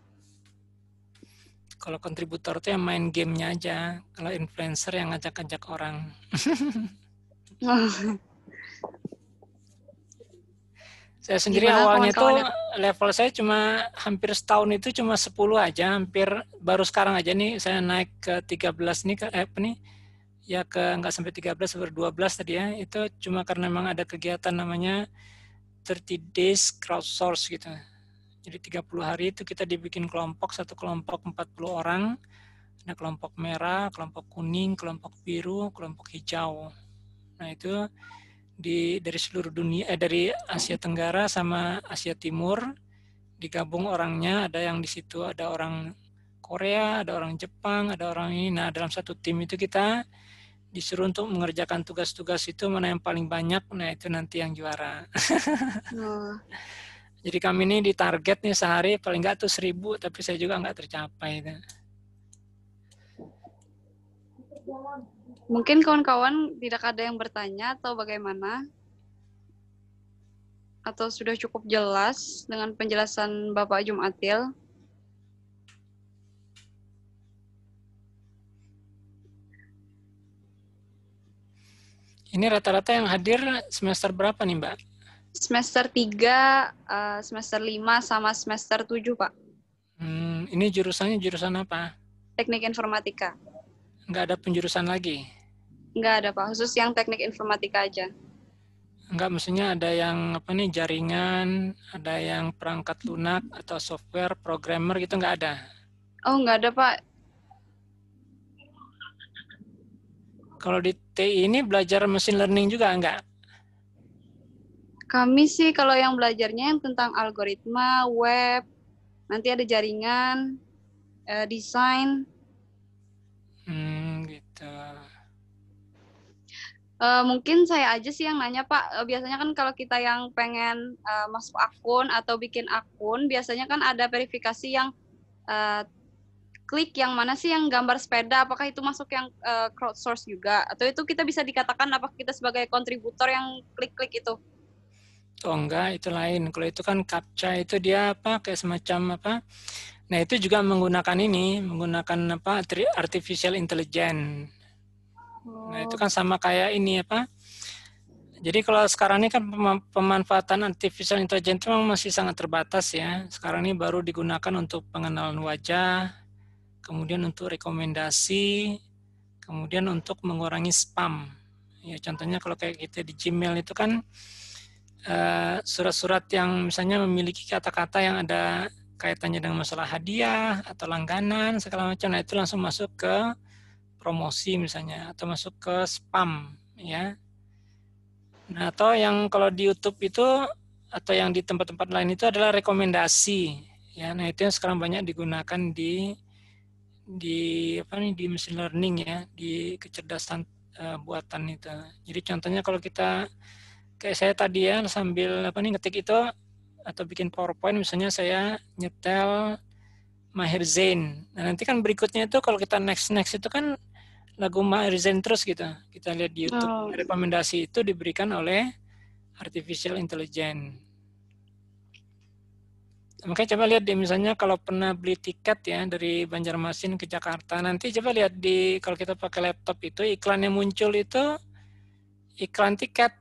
Kalau kontributor itu yang main gamenya aja. Kalau influencer yang ngajak-ngajak orang. Saya sendiri Gimana awalnya tuh level saya cuma hampir setahun itu cuma sepuluh aja, hampir baru sekarang aja nih saya naik ke tiga belas nih, ke eh, apa nih, ya ke nggak sampai tiga belas, baru dua belas tadi ya, itu cuma karena memang ada kegiatan namanya thirty days crowdsource gitu. Jadi tiga puluh hari itu kita dibikin kelompok, satu kelompok empat puluh orang, ada kelompok merah, kelompok kuning, kelompok biru, kelompok hijau. Nah itu di dari seluruh dunia eh dari Asia Tenggara sama Asia Timur digabung orangnya, ada yang di situ ada orang Korea, ada orang Jepang, ada orang ini. Nah, dalam satu tim itu kita disuruh untuk mengerjakan tugas-tugas itu, mana yang paling banyak, nah itu nanti yang juara. Oh. Jadi kami ini ditarget nih sehari paling nggak tuh seribu, tapi saya juga nggak tercapai. Mungkin kawan-kawan tidak ada yang bertanya atau bagaimana? Atau sudah cukup jelas dengan penjelasan Bapak Jumatil? Ini rata-rata yang hadir semester berapa nih Mbak? Semester tiga, semester lima, sama semester tujuh Pak. Hmm, ini jurusannya jurusan apa? Teknik informatika. Nggak ada penjurusan lagi? Nggak ada Pak, khusus yang teknik informatika aja. Enggak, maksudnya ada yang apa nih, jaringan, ada yang perangkat lunak atau software, programmer gitu nggak ada? Oh, nggak ada Pak. Kalau di T I ini belajar machine learning juga enggak? Kami sih kalau yang belajarnya yang tentang algoritma, web, nanti ada jaringan, eh, desain. Hmm, gitu. Eh, mungkin saya aja sih yang nanya Pak. Eh, biasanya kan kalau kita yang pengen eh, masuk akun atau bikin akun, biasanya kan ada verifikasi yang eh, klik yang mana sih yang gambar sepeda, apakah itu masuk yang uh, crowdsource juga? Atau itu kita bisa dikatakan apakah kita sebagai kontributor yang klik-klik itu? Oh enggak, itu lain. Kalau itu kan CAPTCHA itu dia apa kayak semacam apa? Nah itu juga menggunakan ini, menggunakan apa artificial intelligence. Nah itu kan sama kayak ini apa? Jadi kalau sekarang ini kan pemanfaatan artificial intelligence memang masih sangat terbatas ya. Sekarang ini baru digunakan untuk pengenalan wajah, kemudian untuk rekomendasi, kemudian untuk mengurangi spam. Ya contohnya kalau kayak kita di Gmail itu kan surat-surat uh, yang misalnya memiliki kata-kata yang ada kaitannya dengan masalah hadiah atau langganan segala macam, nah itu langsung masuk ke promosi misalnya atau masuk ke spam ya. Nah, atau yang kalau di YouTube itu atau yang di tempat-tempat lain itu adalah rekomendasi ya. Nah, itu yang sekarang banyak digunakan di di apa nih di machine learning ya, di kecerdasan uh, buatan itu. Jadi contohnya kalau kita kayak saya tadi ya sambil apa nih ngetik itu atau bikin PowerPoint misalnya saya nyetel Maher Zain. Nah, nanti kan berikutnya itu kalau kita next next itu kan lagu Maher Zain terus gitu. Kita lihat di YouTube. Oh. Rekomendasi itu diberikan oleh artificial intelligence. Makanya coba lihat di misalnya kalau pernah beli tiket ya dari Banjarmasin ke Jakarta, nanti coba lihat di kalau kita pakai laptop itu iklan yang muncul itu iklan tiket.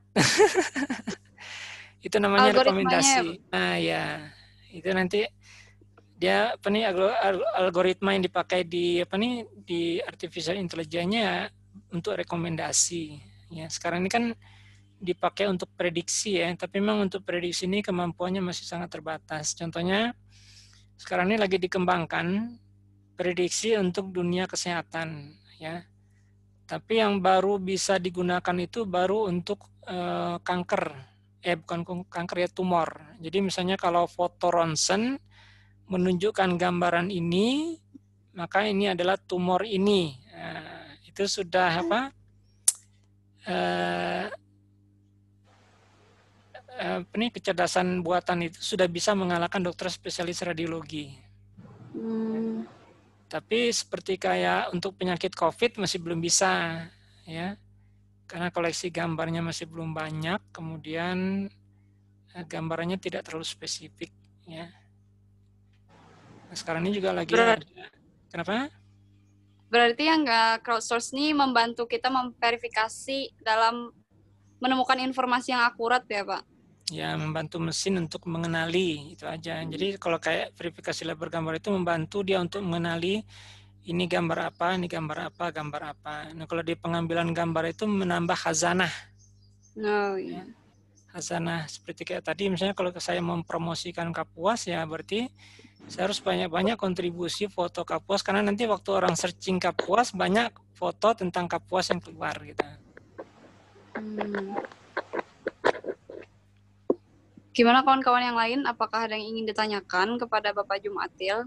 Itu namanya rekomendasi. Nah ya, itu nanti dia apa nih algoritma yang dipakai di apa nih di artificial intelligence-nya untuk rekomendasi. Ya sekarang ini kan dipakai untuk prediksi ya, tapi memang untuk prediksi ini kemampuannya masih sangat terbatas. Contohnya sekarang ini lagi dikembangkan prediksi untuk dunia kesehatan ya. Tapi yang baru bisa digunakan itu baru untuk eh, kanker, eh bukan kanker ya tumor. Jadi misalnya kalau foto ronsen menunjukkan gambaran ini, maka ini adalah tumor ini. Nah, itu sudah apa? Eh, ini kecerdasan buatan itu sudah bisa mengalahkan dokter spesialis radiologi. Hmm. Tapi seperti kayak untuk penyakit COVID masih belum bisa, ya, karena koleksi gambarnya masih belum banyak, kemudian gambarannya tidak terlalu spesifik, ya. Nah, sekarang ini juga lagi Ber- ada. Kenapa? Berarti yang nggak crowdsource ini membantu kita memverifikasi dalam menemukan informasi yang akurat ya Pak? Ya, membantu mesin untuk mengenali, itu aja. Jadi kalau kayak verifikasi label gambar itu membantu dia untuk mengenali ini gambar apa, ini gambar apa, gambar apa. Nah, kalau di pengambilan gambar itu menambah khazanah. Oh iya. Khazanah seperti kayak tadi, misalnya kalau saya mempromosikan Kapuas ya berarti saya harus banyak-banyak kontribusi foto Kapuas karena nanti waktu orang searching Kapuas banyak foto tentang Kapuas yang keluar gitu. Hmm. Gimana kawan-kawan yang lain? Apakah ada yang ingin ditanyakan kepada Bapak Jumatil?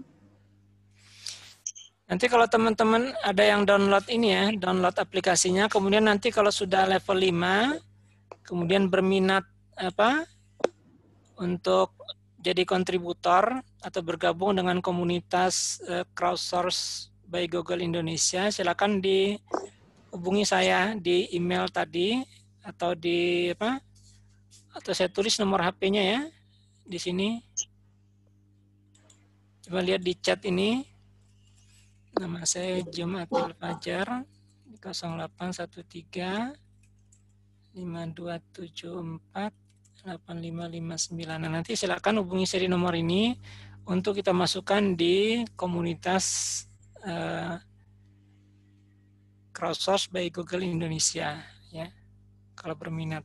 Nanti kalau teman-teman ada yang download ini ya, download aplikasinya, kemudian nanti kalau sudah level lima, kemudian berminat apa untuk jadi kontributor atau bergabung dengan komunitas uh, crowdsource by Google Indonesia, silakan dihubungi saya di email tadi atau di apa? Atau saya tulis nomor H P-nya ya di sini. Coba lihat di chat ini. Nama saya Jumatil Fajar nol delapan satu tiga lima dua tujuh empat delapan lima lima sembilan. Nah, nanti silakan hubungi saya di nomor ini untuk kita masukkan di komunitas uh, crowdsource by Google Indonesia ya. Kalau berminat.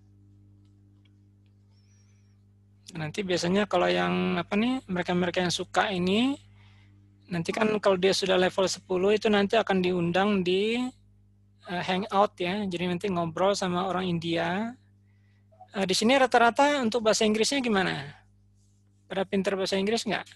Nanti biasanya kalau yang apa nih mereka-mereka yang suka ini nanti kan kalau dia sudah level sepuluh itu nanti akan diundang di uh, hangout ya. Jadi nanti ngobrol sama orang India. Uh, di sini rata-rata untuk bahasa Inggrisnya gimana? Pada pinter bahasa Inggris nggak?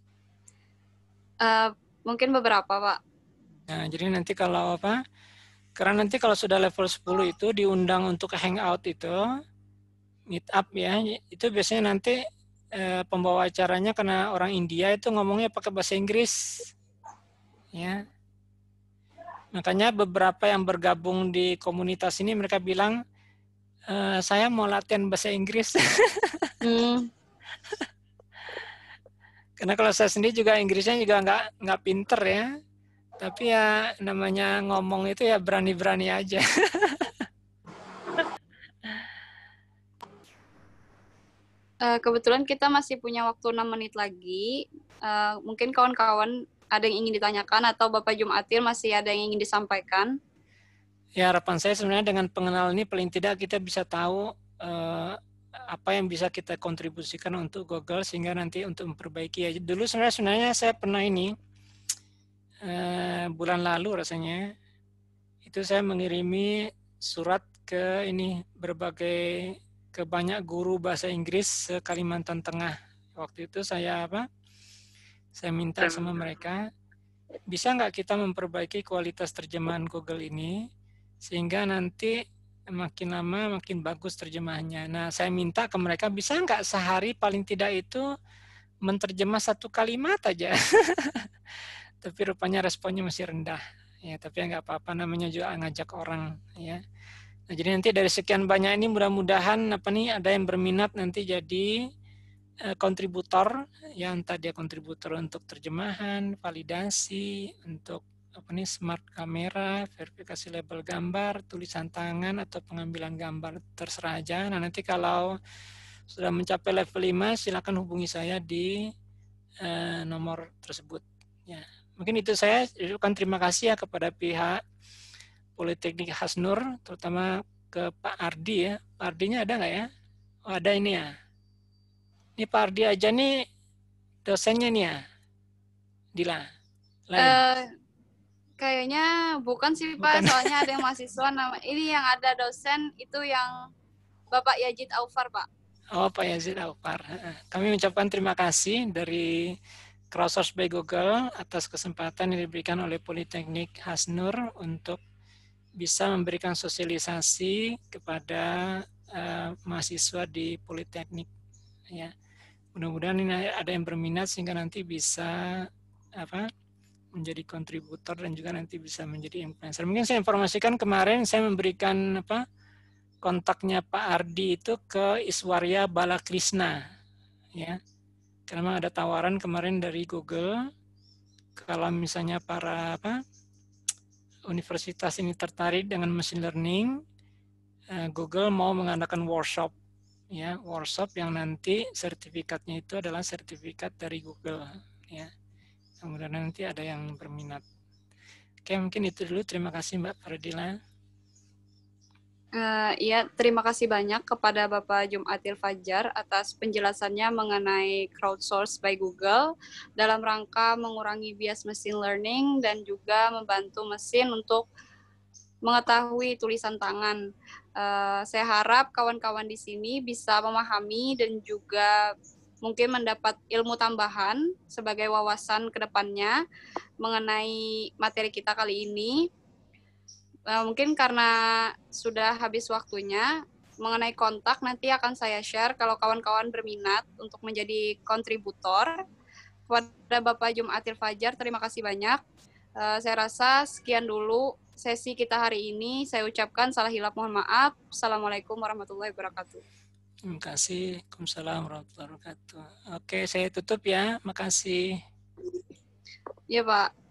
Uh, mungkin beberapa Pak. Nah, jadi nanti kalau apa? Karena nanti kalau sudah level sepuluh itu diundang untuk hangout itu, meet up ya, itu biasanya nanti eh, pembawa acaranya karena orang India itu ngomongnya pakai bahasa Inggris. Ya. Makanya beberapa yang bergabung di komunitas ini mereka bilang, e, saya mau latihan bahasa Inggris. Hmm. Karena kalau saya sendiri juga Inggrisnya juga nggak nggak pinter ya. Tapi ya namanya ngomong itu ya berani-berani aja. Uh, kebetulan kita masih punya waktu enam menit lagi. Uh, mungkin kawan-kawan ada yang ingin ditanyakan atau Bapak Jumatil masih ada yang ingin disampaikan? Ya, harapan saya sebenarnya dengan pengenalan ini paling tidak kita bisa tahu uh, apa yang bisa kita kontribusikan untuk Google sehingga nanti untuk memperbaiki. Ya, dulu sebenarnya sebenarnya saya pernah ini uh, bulan lalu rasanya itu saya mengirimi surat ke ini berbagai ke banyak guru bahasa Inggris se Kalimantan Tengah. Waktu itu saya apa? Saya minta sama mereka, bisa nggak kita memperbaiki kualitas terjemahan Google ini sehingga nanti makin lama makin bagus terjemahannya. Nah, saya minta ke mereka bisa nggak sehari paling tidak itu menterjemah satu kalimat aja. Tapi rupanya responnya masih rendah. Ya, tapi ya nggak apa-apa, namanya juga ngajak orang ya. Nah, jadi nanti dari sekian banyak ini mudah-mudahan apa nih ada yang berminat nanti jadi eh, kontributor, yang tadi kontributor untuk terjemahan, validasi, untuk apa nih smart kamera, verifikasi label gambar, tulisan tangan atau pengambilan gambar terserah aja. Nah, nanti kalau sudah mencapai level lima silakan hubungi saya di eh, nomor tersebut ya. Mungkin itu saya ucapkan terima kasih ya kepada pihak Politeknik Hasnur, terutama ke Pak Ardi ya. Pak Ardinya ada nggak ya? Oh, ada ini ya. Ini Pak Ardi aja nih dosennya nih ya. Dila. Lain. Uh, kayaknya bukan sih Pak, Bukan. soalnya ada yang mahasiswa nama ini yang ada dosen itu yang Bapak Yazid Aufar, Pak. Oh, Pak Yazid Aufar. Kami mengucapkan terima kasih dari Crowdsource by Google atas kesempatan yang diberikan oleh Politeknik Hasnur untuk bisa memberikan sosialisasi kepada uh, mahasiswa di Politeknik ya. Mudah-mudahan ini ada yang berminat sehingga nanti bisa apa menjadi kontributor dan juga nanti bisa menjadi influencer. Mungkin saya informasikan kemarin saya memberikan apa kontaknya Pak Ardi itu ke Iswarya Balakrisna ya. Karena ada tawaran kemarin dari Google kalau misalnya para apa universitas ini tertarik dengan machine learning, Google mau mengadakan workshop, ya workshop yang nanti sertifikatnya itu adalah sertifikat dari Google, ya. Kemudian nanti ada yang berminat. Oke, mungkin itu dulu. Terima kasih Mbak Fardila. Uh, iya, terima kasih banyak kepada Bapak Jumatil Fajar atas penjelasannya mengenai crowdsource by Google dalam rangka mengurangi bias machine learning dan juga membantu mesin untuk mengetahui tulisan tangan. Uh, saya harap kawan-kawan di sini bisa memahami dan juga mungkin mendapat ilmu tambahan sebagai wawasan ke depannya mengenai materi kita kali ini. Uh, mungkin karena sudah habis waktunya, mengenai kontak nanti akan saya share kalau kawan-kawan berminat untuk menjadi kontributor. Kepada Bapak Jumatil Fajar, terima kasih banyak. Uh, saya rasa sekian dulu sesi kita hari ini. Saya ucapkan salah hilap mohon maaf. Assalamualaikum warahmatullahi wabarakatuh. Terima kasih. Waalaikumsalam warahmatullahi wabarakatuh. Oke, saya tutup ya. Makasih. Iya, Pak.